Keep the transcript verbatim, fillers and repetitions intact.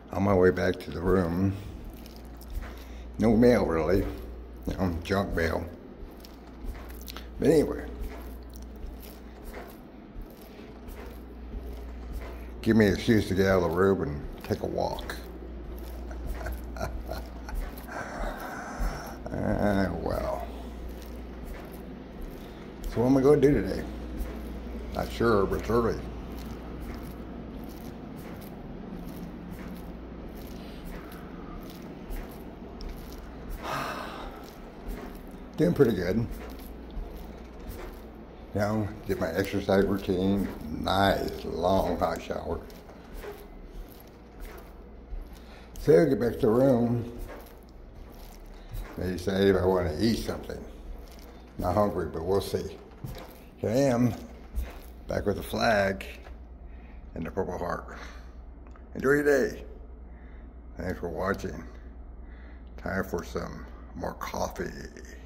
On my way back to the room. No mail, really. You know, junk mail. But anyway. Give me an excuse to get out of the room and take a walk. uh, well. So what am I going to do today? Not sure, but it's early. Doing pretty good. You know, did my exercise routine. Nice, long, hot shower. So I get back to the room. They say if I want to eat something. Not hungry, but we'll see. Here I am, back with the flag and the Purple Heart. Enjoy your day. Thanks for watching. Time for some more coffee.